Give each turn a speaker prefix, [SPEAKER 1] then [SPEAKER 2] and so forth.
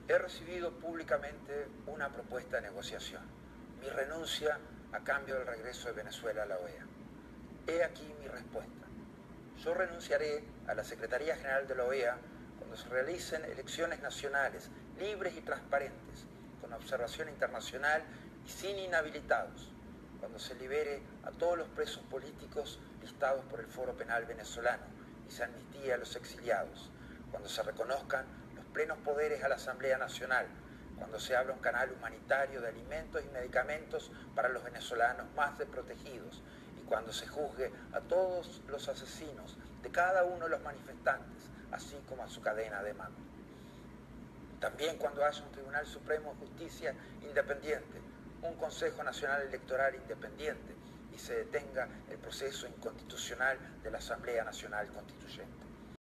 [SPEAKER 1] He recibido públicamente una propuesta de negociación, mi renuncia a cambio del regreso de Venezuela a la OEA. He aquí mi respuesta. Yo renunciaré a la Secretaría General de la OEA cuando se realicen elecciones nacionales libres y transparentes, con observación internacional y sin inhabilitados, cuando se libere a todos los presos políticos listados por el Foro Penal venezolano y se amnistía a los exiliados, cuando se reconozcan los plenos poderes a la Asamblea Nacional, cuando se abra un canal humanitario de alimentos y medicamentos para los venezolanos más desprotegidos y cuando se juzgue a todos los asesinos de cada uno de los manifestantes, así como a su cadena de mando. También cuando haya un Tribunal Supremo de Justicia independiente, un Consejo Nacional Electoral independiente y se detenga el proceso inconstitucional de la Asamblea Nacional Constituyente.